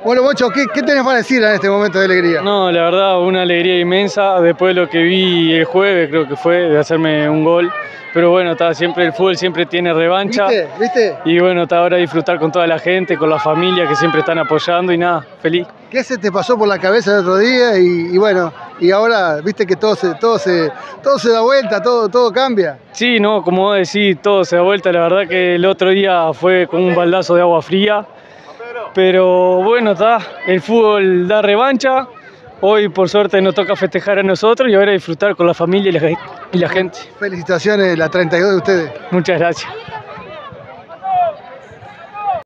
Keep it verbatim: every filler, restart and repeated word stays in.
Bueno, Bocho, ¿qué, qué tenés para decir en este momento de alegría? No, la verdad, una alegría inmensa después de lo que vi el jueves, creo que fue, de hacerme un gol. Pero bueno, está, siempre el fútbol siempre tiene revancha. ¿Viste? ¿Viste? Y bueno, está ahora disfrutar con toda la gente, con la familia que siempre están apoyando y nada, feliz. ¿Qué se te pasó por la cabeza el otro día? Y, y bueno, y ahora, viste que todo se, todo se, todo se da vuelta, todo, todo cambia. Sí, no, como vos decís, todo se da vuelta. La verdad que el otro día fue con un baldazo de agua fría. Pero bueno, está, el fútbol da revancha. Hoy por suerte nos toca festejar a nosotros y ahora disfrutar con la familia y la, y la gente. Felicitaciones, la treinta y dos de ustedes. Muchas gracias.